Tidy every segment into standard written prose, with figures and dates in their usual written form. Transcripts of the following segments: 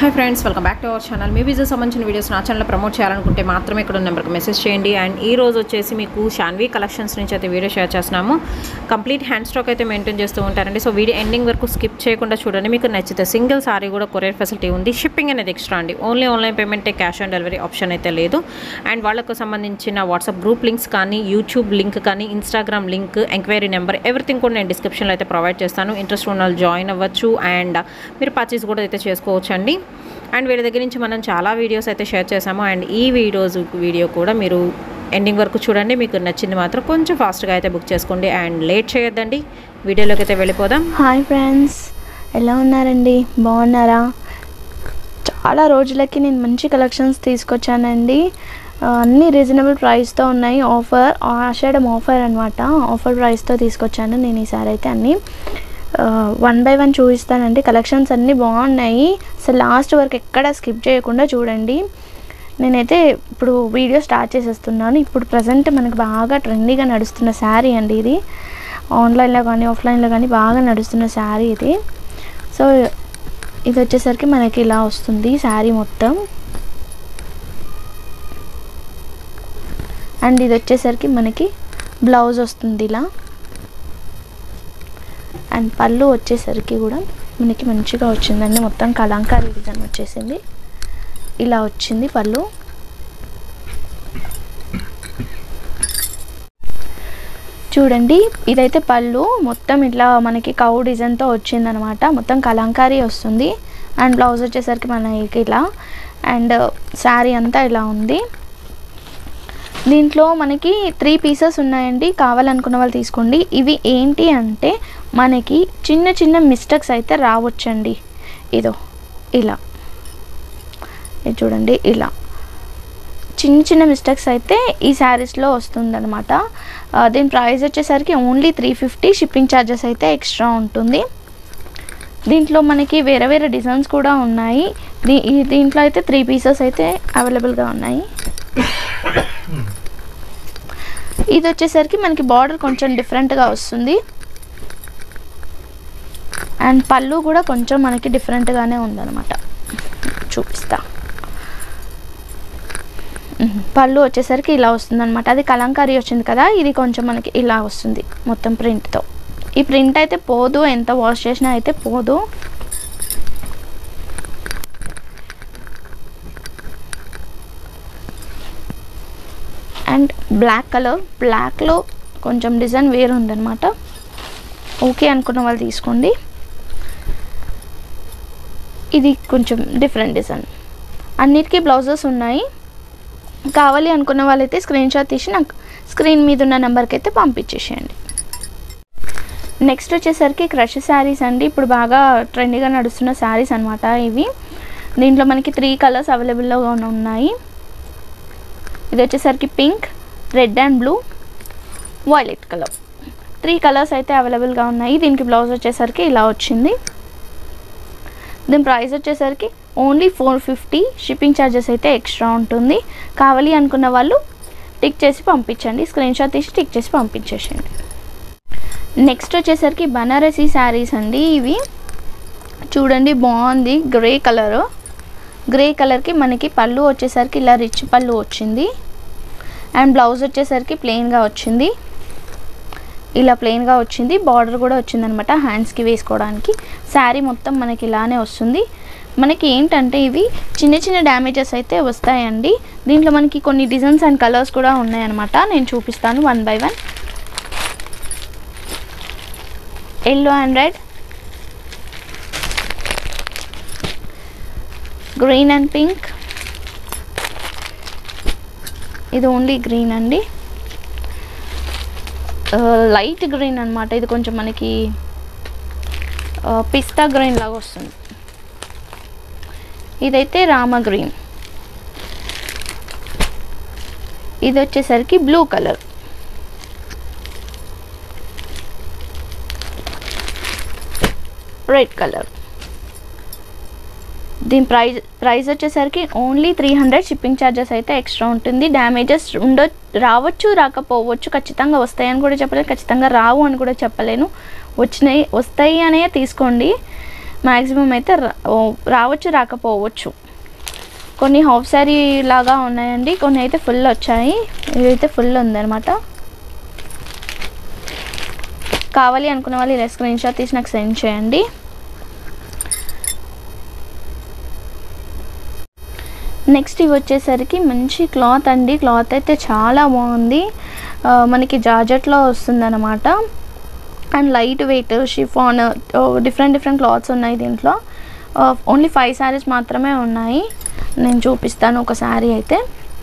Hi friends welcome back to our channel మీ business సంబంధించిన videos నా ఛానల్లో ప్రమోట్ చేయాలనుకుంటే మాత్రమే ఇక్కడ ఉన్న నెంబర్కి మెసేజ్ చేయండి అండ్ ఈ రోజు వచ్చేసి మీకు షాన్వి కలెక్షన్స్ నుంచి అయితే వీడియో షేర్ చేస్తున్నాము కంప్లీట్ హ్యాండ్ స్టాక్ అయితే మెయింటైన్ చేస్తూ ఉంటారండి సో వీడియో ఎండింగ్ వరకు స్కిప్ చేయకుండా చూడండి మీకు నచ్చితే సింగిల్ సారీ కూడా కొరియర్ ఫెసిలిటీ ఉంది షిప్పింగ్ అనేది ఎక్స్ట్రా అండి only online payment cash on delivery option అయితే లేదు అండ్ వాళ్ళకు సంబంధించిన వాట్సాప్ గ్రూప్ లింక్స్ కానీ యూట్యూబ్ లింక్ కానీ Instagram link enquiry number everything కూడా నేను డిస్క్రిప్షన్లో అయితే ప్రొవైడ్ చేస్తాను ఇంట్రెస్ట్ ఉన్న వాళ్ళు జాయిన్ అవ్వచ్చు అండ్ మీరు పర్చేస్ కూడా అయితే చేసుకోవచ్చు అండి అండ్ వీళ్ళ దగ్గర నుంచి మనం చాలా వీడియోస్ అయితే షేర్ చేసాము అండ్ ఈ వీడియో కూడా మీరు ఎండింగ్ వరకు చూడండి మీకు నచ్చింది మాత్రం కొంచెం ఫాస్ట్గా అయితే బుక్ చేసుకోండి అండ్ లేట్ చేయొద్దండి వీడియోలోకి అయితే వెళ్ళిపోదాం హాయ్ ఫ్రెండ్స్ ఎలా ఉన్నారండి బాగున్నారా చాలా రోజులకి నేను మంచి కలెక్షన్స్ తీసుకొచ్చానండి అన్నీ రీజనబుల్ ప్రైస్తో ఉన్నాయి ఆషాఢం ఆఫర్ అనమాట ఆఫర్ ప్రైస్తో తీసుకొచ్చాను నేను ఈసారి అయితే అన్నీ వన్ బై వన్ చూపిస్తానండి కలెక్షన్స్ అన్నీ బాగున్నాయి అసలు లాస్ట్ వరకు ఎక్కడ స్కిప్ చేయకుండా చూడండి నేనైతే ఇప్పుడు వీడియో స్టార్ట్ చేసేస్తున్నాను ఇప్పుడు ప్రజెంట్ మనకు బాగా ట్రెండీగా నడుస్తున్న శారీ అండి ఇది ఆన్లైన్లో కానీ ఆఫ్లైన్లో కానీ బాగా నడుస్తున్న శారీ ఇది సో ఇది వచ్చేసరికి మనకి ఇలా వస్తుంది శారీ మొత్తం అండ్ ఇది వచ్చేసరికి మనకి బ్లౌజ్ వస్తుంది ఇలా అండ్ పళ్ళు వచ్చేసరికి కూడా మనకి మంచిగా వచ్చిందండి మొత్తం కలంకారీ డిజైన్ వచ్చేసింది ఇలా వచ్చింది పళ్ళు చూడండి ఇదైతే పళ్ళు మొత్తం ఇట్లా మనకి కౌ డిజైన్తో వచ్చిందనమాట మొత్తం కలంకారీ వస్తుంది అండ్ బ్లౌజ్ వచ్చేసరికి మనకి ఇలా అండ్ శారీ అంతా ఇలా ఉంది దీంట్లో మనకి 3 పీసెస్ ఉన్నాయండి కావాలనుకున్న వాళ్ళు తీసుకోండి ఇవి ఏంటి అంటే మనకి చిన్న చిన్న మిస్టేక్స్ అయితే రావచ్చండి ఇదో ఇలా ఇది చూడండి ఇలా చిన్న చిన్న మిస్టేక్స్ అయితే ఈ శారీస్లో వస్తుందన్నమాట దీని ప్రైస్ వచ్చేసరికి ఓన్లీ 350 షిప్పింగ్ ఛార్జెస్ అయితే ఎక్స్ట్రా ఉంటుంది దీంట్లో మనకి వేరే వేరే డిజైన్స్ కూడా ఉన్నాయి దీంట్లో అయితే 3 పీసెస్ అయితే అవైలబుల్గా ఉన్నాయి ఇది వచ్చేసరికి మనకి బార్డర్ కొంచెం డిఫరెంట్గా వస్తుంది అండ్ పళ్ళు కూడా కొంచెం మనకి డిఫరెంట్గానే ఉందన్నమాట చూపిస్తా పళ్ళు వచ్చేసరికి ఇలా వస్తుందన్నమాట అది కలంకారీ వచ్చింది కదా ఇది కొంచెం మనకి ఇలా వస్తుంది మొత్తం ప్రింట్తో ఈ ప్రింట్ అయితే పోదు ఎంత వాష్ చేసినా అయితే పోదు అండ్ బ్లాక్ కలర్ బ్లాక్లో కొంచెం డిజైన్ వేరు ఉందన్నమాట ఓకే అనుకున్న వాళ్ళు తీసుకోండి ఇది కొంచెం డిఫరెంట్ డిజైన్ అన్నిటికీ బ్లౌజెస్ ఉన్నాయి కావాలి అనుకున్న వాళ్ళైతే స్క్రీన్ షాట్ తీసి నాకు స్క్రీన్ మీద ఉన్న నెంబర్కి అయితే పంపించేసేయండి నెక్స్ట్ వచ్చేసరికి క్రష్ శారీస్ అండి ఇప్పుడు బాగా ట్రెండీగా నడుస్తున్న శారీస్ అనమాట ఇవి దీంట్లో మనకి 3 కలర్స్ అవైలబుల్లో ఉన్నాయి ఇది వచ్చేసరికి pink red and blue violet colour 3 colours అయితే అవైలబుల్గా ఉన్నాయి దీనికి బ్లౌజ్ వచ్చేసరికి ఇలా వచ్చింది దీని ప్రైస్ వచ్చేసరికి ఓన్లీ 450 షిప్పింగ్ ఛార్జెస్ అయితే ఎక్స్ట్రా ఉంటుంది కావాలి అనుకున్న వాళ్ళు టిక్ చేసి పంపించండి స్క్రీన్ షాట్ తీసి టిక్ చేసి పంపించేసేయండి నెక్స్ట్ వచ్చేసరికి బనారసీ శారీస్ అండి ఇవి చూడండి బాగుంది గ్రే కలర్కి మనకి పళ్ళు వచ్చేసరికి ఇలా రిచ్ పళ్ళు వచ్చింది అండ్ బ్లౌజ్ వచ్చేసరికి ప్లెయిన్గా వచ్చింది ఇలా ప్లెయిన్గా వచ్చింది బార్డర్ కూడా వచ్చిందనమాట హ్యాండ్స్కి వేసుకోవడానికి శారీ మొత్తం మనకి ఇలానే వస్తుంది మనకి ఏంటంటే ఇవి చిన్న చిన్న డ్యామేజెస్ అయితే వస్తాయండి దీంట్లో మనకి కొన్ని డిజైన్స్ అండ్ కలర్స్ కూడా ఉన్నాయన్నమాట నేను చూపిస్తాను one by one yellow and red green and pink ఇది ఓన్లీ గ్రీన్ అండి లైట్ గ్రీన్ అనమాట ఇది కొంచెం మనకి పిస్తా గ్రీన్ లాగా వస్తుంది ఇదైతే రామ గ్రీన్ ఇది వచ్చేసరికి బ్లూ కలర్ రెడ్ కలర్ దీని ప్రైస్ వచ్చేసరికి ఓన్లీ 300 షిప్పింగ్ ఛార్జెస్ అయితే ఎక్స్ట్రా ఉంటుంది డ్యామేజెస్ రావచ్చు రాకపోవచ్చు ఖచ్చితంగా వస్తాయని కూడా చెప్పలేను ఖచ్చితంగా రావు అని కూడా చెప్పలేను వస్తాయి అనే తీసుకోండి మ్యాక్సిమం అయితే రావచ్చు రాకపోవచ్చు. కొన్ని హాఫ్ శారీ లాగా ఉన్నాయండి, కొన్ని అయితే ఫుల్ వచ్చాయి. ఇదైతే ఫుల్ ఉందన్నమాట. కావాలి అనుకున్న వాళ్ళు ఇలా స్క్రీన్ షాట్ తీసి నాకు సెండ్ చేయండి. నెక్స్ట్ ఇవి వచ్చేసరికి మంచి క్లాత్ అండి. క్లాత్ అయితే చాలా బాగుంది. మనకి జార్జెట్లో వస్తుంది అనమాట. And light weight chiffon different cloths ఉన్నాయి దీంట్లో. ఓన్లీ 5 శారీస్ మాత్రమే ఉన్నాయి. నేను చూపిస్తాను ఒక శారీ అయితే.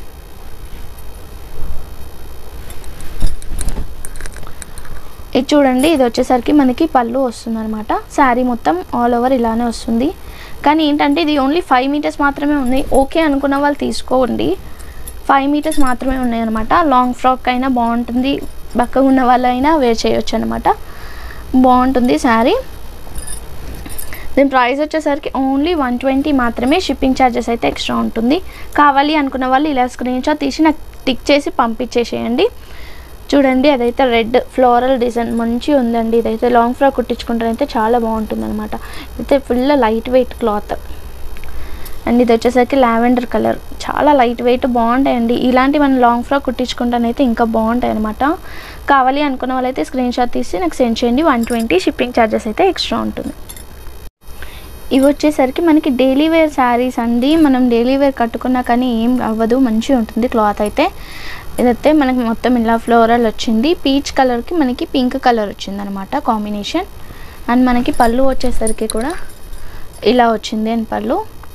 ఇది చూడండి, ఇది వచ్చేసరికి మనకి పళ్ళు వస్తుంది అనమాట. శారీ మొత్తం ఆల్ ఓవర్ ఇలానే వస్తుంది. కానీ ఏంటంటే ఇది ఓన్లీ 5 మీటర్స్ మాత్రమే ఉంది. ఓకే అనుకున్న వాళ్ళు తీసుకోండి. 5 మీటర్స్ మాత్రమే ఉన్నాయి అనమాట. లాంగ్ ఫ్రాక్ అయినా బాగుంటుంది, బక్కగా ఉన్న వాళ్ళైనా వేర్ చేయొచ్చు అనమాట. బాగుంటుంది శారీ. దీని ప్రైస్ వచ్చేసరికి ఓన్లీ 120 మాత్రమే. షిప్పింగ్ ఛార్జెస్ అయితే ఎక్స్ట్రా ఉంటుంది. కావాలి అనుకున్న వాళ్ళు ఇలా స్క్రీన్ షాట్ తీసి నాకు టిక్ చేసి పంపించేసేయండి. చూడండి, అదైతే రెడ్ ఫ్లోరల్ డిజైన్ మంచిగా ఉందండి. ఇదైతే లాంగ్ ఫ్రాక్ కుట్టించుకుంటే చాలా బాగుంటుంది అనమాట. అయితే full light weight cloth. And ఇది వచ్చేసరికి లావెండర్ కలర్, చాలా లైట్ వెయిట్ బాగుంటాయండి. ఇలాంటి మనం లాంగ్ ఫ్రాక్ కుట్టించుకుంటానైతే ఇంకా బాగుంటాయి అనమాట. కావాలి అనుకున్న వాళ్ళైతే స్క్రీన్ షాట్ తీసి నాకు సెండ్ చేయండి. 120. షిప్పింగ్ ఛార్జెస్ అయితే ఎక్స్ట్రా ఉంటుంది. ఇవి వచ్చేసరికి మనకి డైలీ వేర్ శారీస్ అండి. మనం డైలీ వేర్ కట్టుకున్నా కానీ ఏం అవ్వదు, మంచిగా ఉంటుంది క్లాత్ అయితే. ఇదైతే మనకి మొత్తం ఇలా ఫ్లోరల్ వచ్చింది. పీచ్ కలర్కి మనకి పింక్ కలర్ వచ్చింది అనమాట కాంబినేషన్. అండ్ మనకి పళ్ళు వచ్చేసరికి కూడా ఇలా వచ్చింది. అండ్ పళ్ళు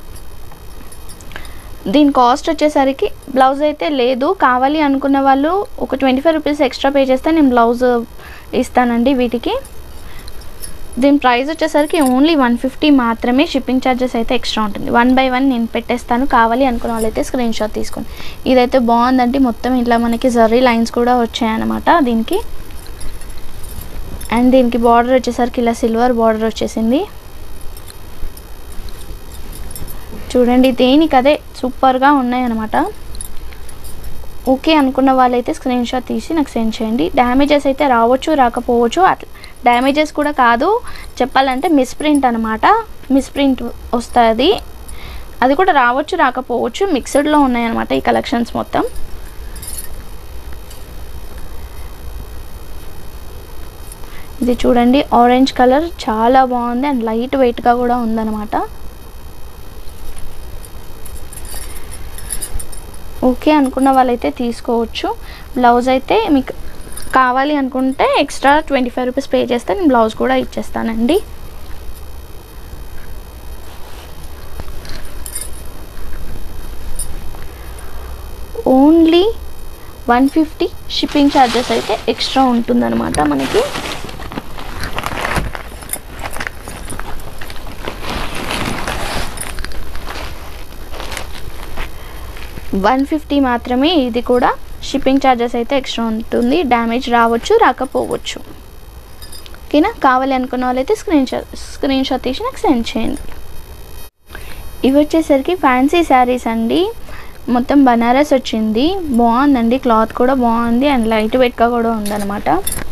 దీని కాస్ట్ వచ్చేసరికి బ్లౌజ్ అయితే లేదు. కావాలి అనుకున్న వాళ్ళు ఒక 25 రూపీస్ ఎక్స్ట్రా పే చేస్తే నేను బ్లౌజ్ ఇస్తానండి వీటికి. దీని ప్రైస్ వచ్చేసరికి ఓన్లీ 150 మాత్రమే. షిప్పింగ్ ఛార్జెస్ అయితే ఎక్స్ట్రా ఉంటుంది. 1 by 1 నేను పెట్టేస్తాను. కావాలి అనుకున్న వాళ్ళైతే స్క్రీన్ షాట్ తీసుకోండి. ఇదైతే బాగుందండి. మొత్తం ఇట్లా మనకి జరీ లైన్స్ కూడా వచ్చాయన్నమాట దీనికి. అండ్ దీనికి బార్డర్ వచ్చేసరికి ఇలా సిల్వర్ బార్డర్ వచ్చేసింది. చూడండి, దేనికి అదే సూపర్గా ఉన్నాయన్నమాట. ఓకే అనుకున్న వాళ్ళైతే స్క్రీన్ షాట్ తీసి నాకు సెండ్ చేయండి. డ్యామేజెస్ అయితే రావచ్చు రాకపోవచ్చు. అట్లా డ్యామేజెస్ కూడా కాదు, చెప్పాలంటే మిస్ప్రింట్ అనమాట. మిస్ప్రింట్ వస్తుంది, అది కూడా రావచ్చు రాకపోవచ్చు. మిక్స్డ్లో ఉన్నాయన్నమాట ఈ కలెక్షన్స్ మొత్తం. ఇది చూడండి, ఆరెంజ్ కలర్ చాలా బాగుంది. అండ్ లైట్ వెయిట్గా కూడా ఉందన్నమాట. ఓకే అనుకున్న వాళ్ళైతే తీసుకోవచ్చు. బ్లౌజ్ అయితే మీకు కావాలి అనుకుంటే ఎక్స్ట్రా 25 రూపీస్ పే చేస్తే నేను బ్లౌజ్ కూడా ఇచ్చేస్తానండి. ఓన్లీ 150. షిప్పింగ్ ఛార్జెస్ అయితే ఎక్స్ట్రా ఉంటుందన్నమాట మనకి. $150 మాత్రమే. ఇది కూడా షిప్పింగ్ ఛార్జెస్ అయితే ఎక్స్ట్రా ఉంటుంది. డ్యామేజ్ రావచ్చు రాకపోవచ్చు. ఓకేనా? కావాలి అనుకున్న వాళ్ళైతే స్క్రీన్ షాట్ తీసి నాకు సెండ్ చేయండి. ఇవి వచ్చేసరికి ఫ్యాన్సీ శారీస్ అండి. మొత్తం బనారస్ వచ్చింది. బాగుందండి, క్లాత్ కూడా బాగుంది. అండ్ లైట్ వెయిట్గా కూడా ఉందన్నమాట.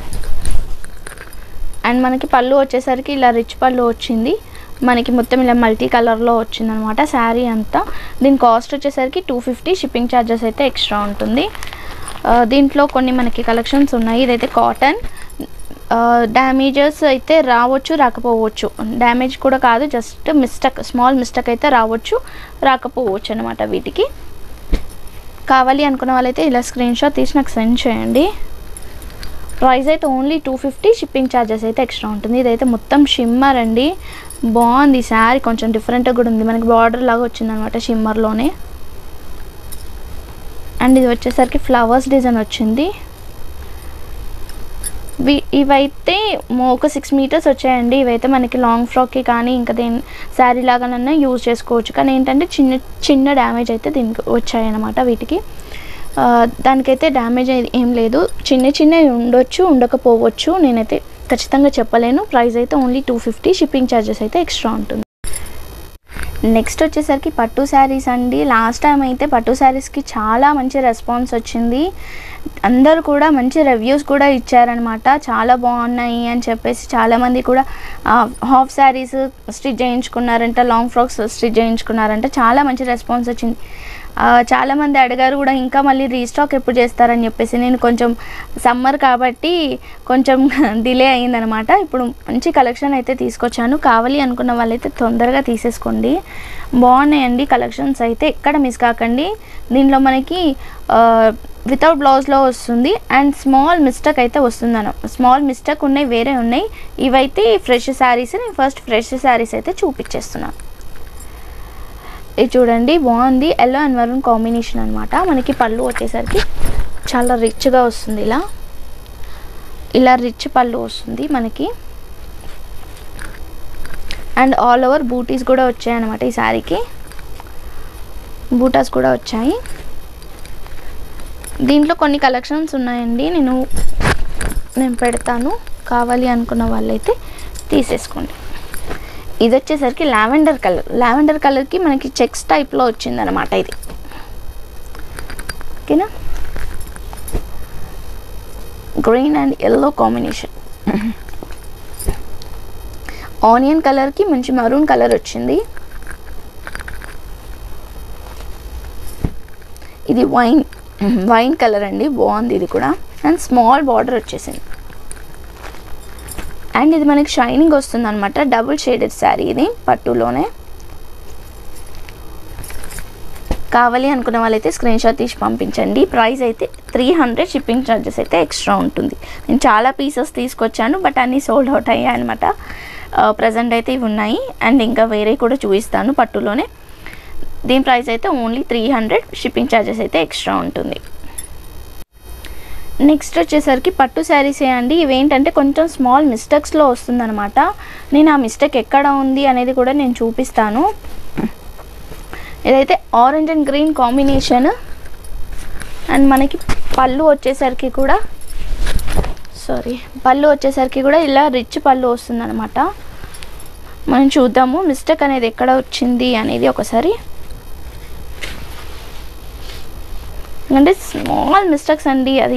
అండ్ మనకి పళ్ళు వచ్చేసరికి ఇలా రిచ్ పళ్ళు వచ్చింది. మనకి మొత్తం ఇలా మల్టీ కలర్లో వచ్చిందనమాట శారీ అంతా. దీని కాస్ట్ వచ్చేసరికి 250. షిప్పింగ్ ఛార్జెస్ అయితే ఎక్స్ట్రా ఉంటుంది. దీంట్లో కొన్ని మనకి కలెక్షన్స్ ఉన్నాయి. ఇదైతే కాటన్. డ్యామేజెస్ అయితే రావచ్చు రాకపోవచ్చు. డ్యామేజ్ కూడా కాదు, జస్ట్ మిస్టేక్, స్మాల్ మిస్టేక్ అయితే రావచ్చు రాకపోవచ్చు అనమాట వీటికి. కావాలి అనుకున్న వాళ్ళైతే ఇలా స్క్రీన్ షాట్ తీసి నాకు సెండ్ చేయండి. ప్రైస్ అయితే ఓన్లీ 250. షిప్పింగ్ ఛార్జెస్ అయితే ఎక్స్ట్రా ఉంటుంది. ఇదైతే మొత్తం షిమ్మర్ అండి. బాగుంది శారీ, కొంచెం డిఫరెంట్గా కూడా ఉంది. మనకి బార్డర్ లాగా వచ్చిందనమాట షిమ్మర్లోనే. అండ్ ఇది వచ్చేసరికి ఫ్లవర్స్ డిజైన్ వచ్చింది. ఇవైతే ఒక 6 మీటర్స్ వచ్చాయండి. ఇవైతే మనకి లాంగ్ ఫ్రాక్కి కానీ ఇంకా దేని శారీ లాగానన్నా యూజ్ చేసుకోవచ్చు. కానీ ఏంటంటే చిన్న డ్యామేజ్ అయితే దీనికి వచ్చాయన్నమాట వీటికి. దానికైతే డ్యామేజ్ ఏం లేదు. చిన్నవి ఉండొచ్చు ఉండకపోవచ్చు, నేనైతే ఖచ్చితంగా చెప్పలేను. ప్రైస్ అయితే ఓన్లీ 250. షిప్పింగ్ ఛార్జెస్ అయితే ఎక్స్ట్రా ఉంటుంది. నెక్స్ట్ వచ్చేసరికి పట్టు శారీస్ అండి. లాస్ట్ టైం అయితే పట్టు శారీస్కి చాలా మంచి రెస్పాన్స్ వచ్చింది. అందరూ కూడా మంచి రివ్యూస్ కూడా ఇచ్చారనమాట. చాలా బాగున్నాయి అని చెప్పేసి చాలామంది కూడా హాఫ్ శారీస్ స్టిచ్ చేయించుకున్నారంట, లాంగ్ ఫ్రాక్స్ స్టిచ్ చేయించుకున్నారంట. చాలా మంచి రెస్పాన్స్ వచ్చింది. చాలామంది అడిగారు కూడా ఇంకా మళ్ళీ రీస్టాక్ ఎప్పుడు చేస్తారని చెప్పేసి. నేను కొంచెం సమ్మర్ కాబట్టి కొంచెం డిలే అయిందనమాట. ఇప్పుడు మంచి కలెక్షన్ అయితే తీసుకొచ్చాను. కావాలి అనుకున్న వాళ్ళైతే తొందరగా తీసేసుకోండి. బాగున్నాయండి కలెక్షన్స్ అయితే, ఎక్కడ మిస్ కాకండి. దీంట్లో మనకి వితౌట్ బ్లౌజ్లో వస్తుంది అండ్ స్మాల్ మిస్టేక్ అయితే వస్తుంది స్మాల్ మిస్టేక్ ఉన్నాయి, వేరే ఉన్నాయి. ఇవైతే ఫ్రెష్ శారీస్. నేను ఫస్ట్ ఫ్రెష్ శారీస్ అయితే చూపించేస్తున్నాను. ఇది చూడండి, బాగుంది. ఎల్లో అండ్ మెరూన్ కాంబినేషన్ అనమాట. మనకి పళ్ళు వచ్చేసరికి చాలా రిచ్గా వస్తుంది. ఇలా రిచ్ పళ్ళు వస్తుంది మనకి. అండ్ ఆల్ ఓవర్ బూటీస్ కూడా వచ్చాయి అనమాట. ఈ శారీకి బూటాస్ కూడా వచ్చాయి. దీంట్లో కొన్ని కలెక్షన్స్ ఉన్నాయండి, నేను పెడతాను. కావాలి అనుకున్న వాళ్ళైతే తీసేసుకోండి. ఇది వచ్చేసరికి లావెండర్ కలర్. లావెండర్ కలర్కి మనకి చెక్స్ టైప్లో వచ్చిందనమాట ఇది. ఓకేనా, green and yellow combination. Onion కలర్కి మంచి మరూన్ కలర్ వచ్చింది. ఇది వైన్ కలర్ అండి, బాగుంది ఇది కూడా. అండ్ స్మాల్ బార్డర్ వచ్చేసింది. అండ్ ఇది మనకి షైనింగ్ వస్తుంది అనమాట. డబుల్ షేడెడ్ శారీ ఇది, పట్టులోనే. కావాలి అనుకున్న వాళ్ళైతే స్క్రీన్ షాట్ తీసి పంపించండి. ప్రైస్ అయితే 300, షిప్పింగ్ ఛార్జెస్ అయితే ఎక్స్ట్రా ఉంటుంది. నేను చాలా పీసెస్ తీసుకొచ్చాను, బట్ అన్నీ సోల్డ్ అవుట్ అయ్యాయి అనమాట. ప్రజెంట్ అయితే ఇవి ఉన్నాయి అండ్ ఇంకా వేరే కూడా చూపిస్తాను పట్టులోనే. దీని ప్రైస్ అయితే ఓన్లీ 300, షిప్పింగ్ ఛార్జెస్ అయితే ఎక్స్ట్రా ఉంటుంది. నెక్స్ట్ వచ్చేసరికి పట్టు శారీసే అండి. ఇవేంటంటే కొంచెం స్మాల్ మిస్టేక్స్లో వస్తుందన్నమాట. నేను ఆ మిస్టేక్ ఎక్కడ ఉంది అనేది కూడా నేను చూపిస్తాను. ఇదైతే orange and green combination. And మనకి పళ్ళు వచ్చేసరికి కూడా ఇలా రిచ్ పళ్ళు వస్తుందన్నమాట. మనం చూద్దాము మిస్టేక్ అనేది ఎక్కడ వచ్చింది అనేది ఒకసారి. అంటే స్మాల్ మిస్టేక్స్ అండి, అది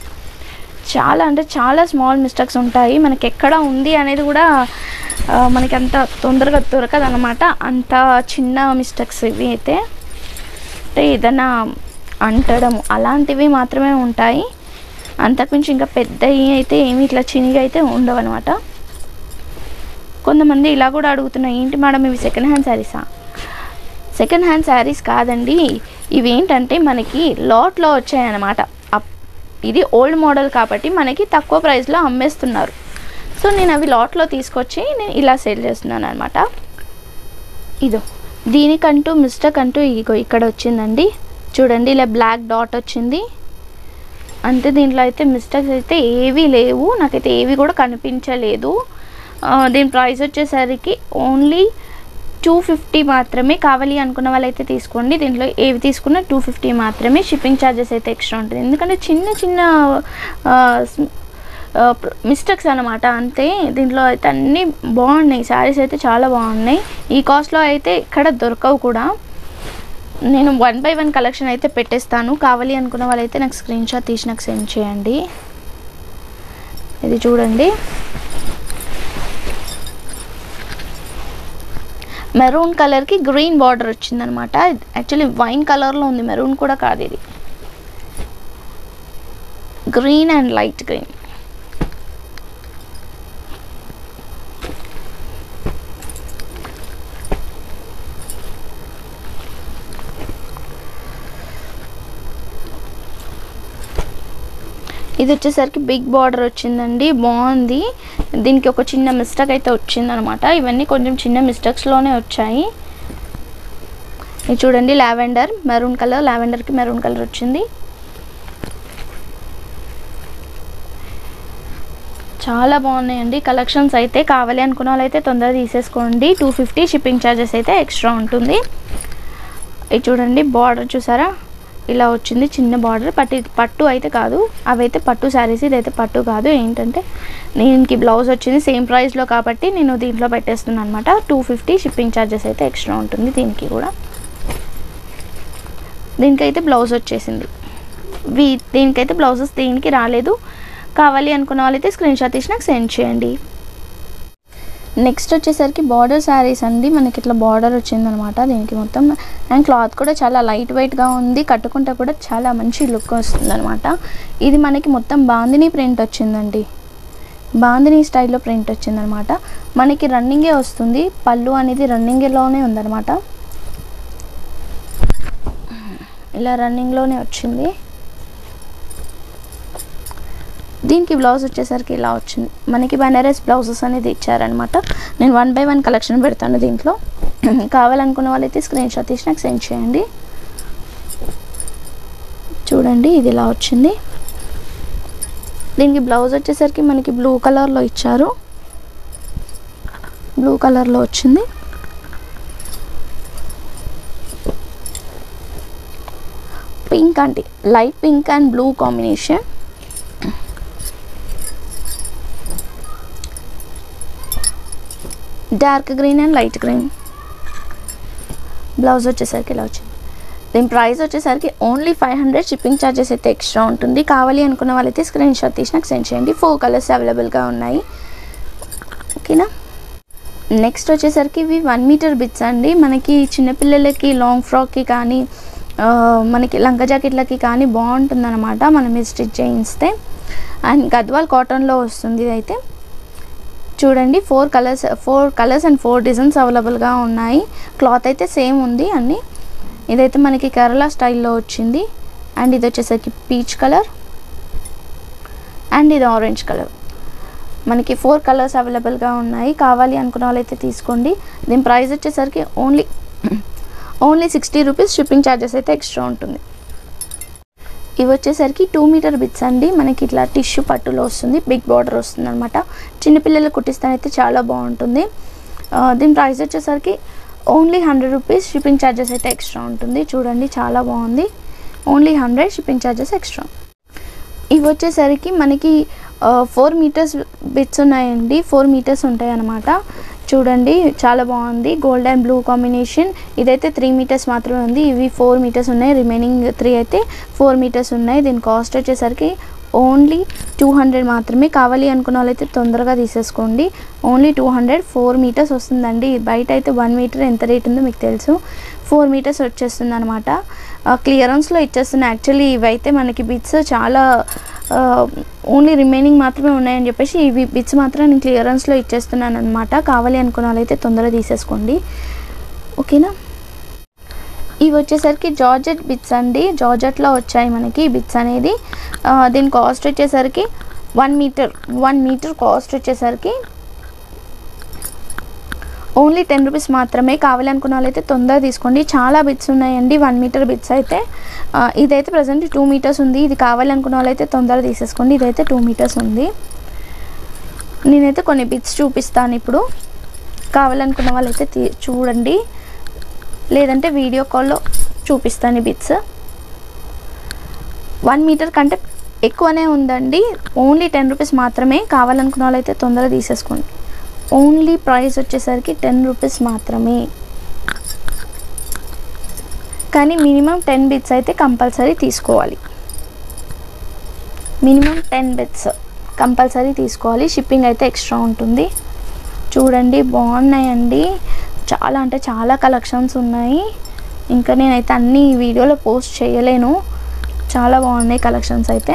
చాలా స్మాల్ మిస్టేక్స్ ఉంటాయి. మనకి ఎక్కడ ఉంది అనేది కూడా మనకి అంత తొందరగా దొరకదు అనమాట. అంత చిన్న మిస్టేక్స్ ఇవి అయితే. అంటే ఏదైనా అంటడం అలాంటివి మాత్రమే ఉంటాయి. అంతకుమించి ఇంకా పెద్దవి అయితే ఏమి ఇట్లా చిన్నగా అయితే ఉండవు అనమాట. కొంతమంది ఇలా కూడా అడుగుతున్నాయి, ఏంటి మేడం ఇవి సెకండ్ హ్యాండ్ శారీసా? సెకండ్ హ్యాండ్ శారీస్ కాదండి, ఇవి ఏంటంటే మనకి లాట్లో వచ్చాయన్నమాట. ఇది ఓల్డ్ మోడల్ కాబట్టి మనకి తక్కువ ప్రైస్లో అమ్మేస్తున్నారు. సో నేను అవి లాట్లో తీసుకొచ్చి నేను ఇలా సేల్ చేస్తున్నాను అనమాట. దీనికంటూ మిస్టేక్ అంటూ ఇక్కడ వచ్చిందండి. చూడండి, ఇలా బ్లాక్ డాట్ వచ్చింది. అంతే, దీంట్లో అయితే మిస్టేక్స్ అయితే ఏవీ లేవు, నాకైతే ఏవి కూడా కనిపించలేదు. దీని ప్రైస్ వచ్చేసరికి ఓన్లీ 250 మాత్రమే. కావాలి అనుకున్న వాళ్ళైతే తీసుకోండి. దీంట్లో ఏవి తీసుకున్నా 250 మాత్రమే. షిప్పింగ్ ఛార్జెస్ అయితే ఎక్స్ట్రా ఉంటుంది, ఎందుకంటే చిన్న మిస్టేక్స్ అనమాట అంతే. దీంట్లో అయితే అన్నీ బాగున్నాయి, శారీస్ అయితే చాలా బాగున్నాయి. ఈ కాస్ట్లో అయితే ఇక్కడ దొరకవు కూడా. నేను 1 by 1 కలెక్షన్ అయితే పెట్టేస్తాను. కావాలి అనుకున్న వాళ్ళైతే నాకు స్క్రీన్ షాట్ తీసి నాకు సెండ్ చేయండి. ఇది చూడండి, మెరూన్ కలర్కి గ్రీన్ బార్డర్ వచ్చిందనమాట. యాక్చువల్లీ వైన్ కలర్లో ఉంది, మెరూన్ కూడా కాదు, ఇది గ్రీన్ అండ్ లైట్ గ్రీన్. ఇది వచ్చేసరికి బిగ్ బార్డర్ వచ్చిందండి, బాగుంది. దీనికి ఒక చిన్న మిస్టేక్ అయితే వచ్చిందనమాట. ఇవన్నీ కొంచెం చిన్న మిస్టేక్స్లోనే వచ్చాయి. ఇది చూడండి, లావెండర్ మెరూన్ కలర్, లావెండర్కి మెరూన్ కలర్ వచ్చింది. చాలా బాగున్నాయండి కలెక్షన్స్ అయితే. కావాలి అనుకున్న వాళ్ళైతే తొందరగా తీసేసుకోండి. 250 షిప్పింగ్ ఛార్జెస్ అయితే ఎక్స్ట్రా ఉంటుంది. ఇది చూడండి, బార్డర్ చూసారా, ఇలా వచ్చింది చిన్న బార్డర్. పట్టు అయితే కాదు, అవైతే పట్టు శారీస్, ఇదైతే పట్టు కాదు. ఏంటంటే దీనికి బ్లౌజ్ వచ్చింది సేమ్ ప్రైస్లో కాబట్టి నేను దీంట్లో పెట్టేస్తున్నాను అనమాట. 250 షిప్పింగ్ ఛార్జెస్ అయితే ఎక్స్ట్రా ఉంటుంది దీనికి కూడా. దీనికైతే బ్లౌజ్ వచ్చేసింది. దీనికైతే బ్లౌజెస్ దీనికి రాలేదు. కావాలి అనుకున్న వాళ్ళైతే స్క్రీన్ షాట్ తీసి నాకు సెండ్ చేయండి. నెక్స్ట్ వచ్చేసరికి బార్డర్ శారీస్ అండి. మనకి ఇట్లా బార్డర్ వచ్చిందనమాట దీనికి మొత్తం. అండ్ క్లాత్ కూడా చాలా లైట్ వెయిట్గా ఉంది, కట్టుకుంటే కూడా చాలా మంచి లుక్ వస్తుంది అనమాట. ఇది మనకి మొత్తం బాందిని ప్రింట్ వచ్చిందండి, బాందిని స్టైల్లో ప్రింట్ వచ్చిందనమాట. మనకి రన్నింగే వస్తుంది, పళ్ళు అనేది రన్నింగ్లోనే ఉందన్నమాట. ఇలా రన్నింగ్లోనే వచ్చింది. దీనికి బ్లౌజ్ వచ్చేసరికి ఇలా వచ్చింది. మనకి బనారస్ బ్లౌజెస్ అనేది ఇచ్చారనమాట. నేను 1 by 1 కలెక్షన్ పెడతాను దీంట్లో. కావాలనుకున్న వాళ్ళైతే స్క్రీన్ షాట్ తీసి నాకు సెండ్ చేయండి. చూడండి ఇది ఇలా వచ్చింది. దీనికి బ్లౌజ్ వచ్చేసరికి మనకి బ్లూ కలర్లో ఇచ్చారు, బ్లూ కలర్లో వచ్చింది. పింక్ అంటే light pink and blue combination. Dark green and light green. Blouse వచ్చేసరికి ఇలా వచ్చింది. దీని ప్రైస్ వచ్చేసరికి ఓన్లీ 500, షిప్పింగ్ ఛార్జెస్ అయితే ఎక్స్ట్రా ఉంటుంది. కావాలి అనుకున్న వాళ్ళైతే స్క్రీన్ షాట్ తీసి నాకు సెండ్ చేయండి. 4 కలర్స్ అవైలబుల్గా ఉన్నాయి. ఓకేనా. నెక్స్ట్ వచ్చేసరికి ఇవి 1 మీటర్ బిట్స్ అండి. మనకి చిన్నపిల్లలకి లాంగ్ ఫ్రాక్కి కానీ మనకి లంగా జాకెట్లకి కానీ బాగుంటుంది అనమాట మనం ఇది స్టిచ్ చేయిస్తే. అండ్ గద్వాల్ కాటన్లో వస్తుంది ఇదైతే. చూడండి 4 కలర్స్ అండ్ 4 డిజైన్స్ అవైలబుల్గా ఉన్నాయి. క్లాత్ అయితే సేమ్ ఉంది అన్నీ. ఇదైతే మనకి కేరళ స్టైల్లో వచ్చింది. అండ్ ఇది వచ్చేసరికి పీచ్ కలర్ అండ్ ఇది ఆరెంజ్ కలర్. మనకి 4 కలర్స్ అవైలబుల్గా ఉన్నాయి. కావాలి అనుకున్న వాళ్ళైతే తీసుకోండి. దీని ప్రైస్ వచ్చేసరికి ఓన్లీ 60 రూపీస్, షిప్పింగ్ ఛార్జెస్ అయితే ఎక్స్ట్రా ఉంటుంది. ఇవి వచ్చేసరికి 2 మీటర్ బిట్స్ అండి. మనకి ఇట్లా టిష్యూ పట్టులో వస్తుంది, బిగ్ బార్డర్ వస్తుంది అనమాట. చిన్నపిల్లలకు కుట్టిస్తానైతే చాలా బాగుంటుంది. దీని ప్రైస్ వచ్చేసరికి ఓన్లీ 100 రూపీస్, షిప్పింగ్ ఛార్జెస్ అయితే ఎక్స్ట్రా ఉంటుంది. చూడండి చాలా బాగుంది. Only 100, shipping charges extra. ఇవి వచ్చేసరికి మనకి 4 మీటర్స్ బిట్స్ ఉన్నాయండి. 4 మీటర్స్ ఉంటాయి అన్నమాట. చూడండి చాలా బాగుంది. Gold and blue combination. ఇదైతే 3 మీటర్స్ మాత్రమే ఉంది. ఇవి 4 మీటర్స్ ఉన్నాయి. రిమైనింగ్ 3 అయితే 4 మీటర్స్ ఉన్నాయి. దీని కాస్ట్ వచ్చేసరికి ఓన్లీ 200 మాత్రమే. కావాలి అనుకున్న వాళ్ళైతే తొందరగా తీసేసుకోండి. ఓన్లీ 200, 4 మీటర్స్ వస్తుందండి. బయట అయితే 1 మీటర్ ఎంత రేట్ ఉందో మీకు తెలుసు. 4 మీటర్స్ వచ్చేస్తుంది అనమాట. క్లియరెన్స్లో ఇచ్చేస్తున్నాయి. యాక్చువల్లీ ఇవైతే మనకి బిట్స్ చాలా ఓన్లీ రిమైనింగ్ మాత్రమే ఉన్నాయని చెప్పేసి ఇవి బిట్స్ మాత్రం నేను క్లియరెన్స్లో ఇచ్చేస్తున్నాను అనమాట. కావాలి అనుకున్న వాళ్ళైతే తొందరగా తీసేసుకోండి. ఓకేనా. ఇవి వచ్చేసరికి జార్జెట్ బిట్స్ అండి. జార్జెట్లో వచ్చాయి మనకి బిట్స్ అనేది. దీని కాస్ట్ వచ్చేసరికి 1 మీటర్ కాస్ట్ వచ్చేసరికి ఓన్లీ 10 రూపీస్ మాత్రమే. కావాలి అనుకున్న వాళ్ళైతే తొందరగా తీసుకోండి. చాలా బిట్స్ ఉన్నాయండి 1 మీటర్ బిట్స్ అయితే. ఇదైతే ప్రజెంట్ 2 మీటర్స్ ఉంది. ఇది కావాలి అనుకున్న వాళ్ళైతే తొందరగా తీసేసుకోండి. ఇదైతే 2 మీటర్స్ ఉంది. నేనైతే కొన్ని బిట్స్ చూపిస్తాను ఇప్పుడు. కావాలనుకున్న వాళ్ళైతే చూడండి, లేదంటే వీడియో కాల్లో చూపిస్తాను ఈ బిట్స్. 1 మీటర్ కంటే ఎక్కువనే ఉందండి. ఓన్లీ 10 రూపీస్ మాత్రమే. కావాలనుకున్న వాళ్ళైతే తొందరగా తీసేసుకోండి. ఓన్లీ ప్రైస్ వచ్చేసరికి 10 రూపీస్ మాత్రమే. కానీ మినిమం 10 బిట్స్ అయితే కంపల్సరీ తీసుకోవాలి. మినిమం 10 బిట్స్ కంపల్సరీ తీసుకోవాలి. షిప్పింగ్ అయితే ఎక్స్ట్రా ఉంటుంది. చూడండి బాగున్నాయండి. చాలా అంటే చాలా కలెక్షన్స్ ఉన్నాయి. ఇంకా నేనైతే అన్ని వీడియోలో పోస్ట్ చేయలేను. చాలా బాగున్నాయి కలెక్షన్స్ అయితే.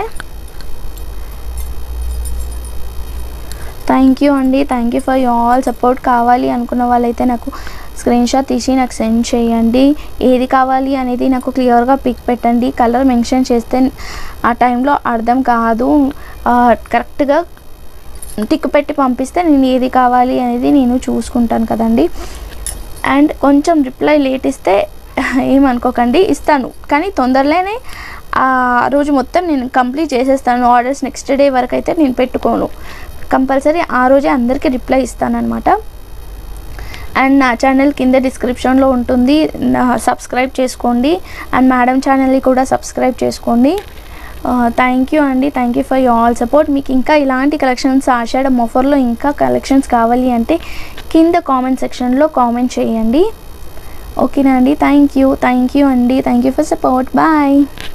థ్యాంక్ యూ అండి. Thank you for all support. కావాలి అనుకున్న వాళ్ళైతే నాకు స్క్రీన్ షాట్ తీసి నాకు సెండ్ చేయండి. ఏది కావాలి అనేది నాకు క్లియర్గా పిక్ పెట్టండి. కలర్ మెన్షన్ చేస్తే ఆ టైంలో అర్థం కాదు. కరెక్ట్గా టిక్ పెట్టి పంపిస్తే నేను ఏది కావాలి అనేది నేను చూసుకుంటాను కదండి. అండ్ కొంచెం రిప్లై లేట్ ఇస్తే ఏమనుకోకండి, ఇస్తాను. కానీ తొందరలోనే ఆ రోజు మొత్తం నేను కంప్లీట్ చేసేస్తాను. ఆర్డర్స్ నెక్స్ట్ డే వరకు అయితే నేను పెట్టుకోను. కంపల్సరీ ఆ రోజే అందరికీ రిప్లై ఇస్తానన్నమాట. అండ్ నా ఛానల్ కింద డిస్క్రిప్షన్లో ఉంటుంది, సబ్స్క్రైబ్ చేసుకోండి. అండ్ మేడం ఛానల్ని కూడా సబ్స్క్రైబ్ చేసుకోండి. థ్యాంక్ యూ అండి, thank you for you all support. మీకు ఇంకా ఇలాంటి కలెక్షన్స్ ఆషాఢం ఆఫర్లో ఇంకా కలెక్షన్స్ కావాలి అంటే కింద కామెంట్ సెక్షన్లో కామెంట్ చేయండి. ఓకేనా అండి? థ్యాంక్ యూ అండి, thank you for support. Bye.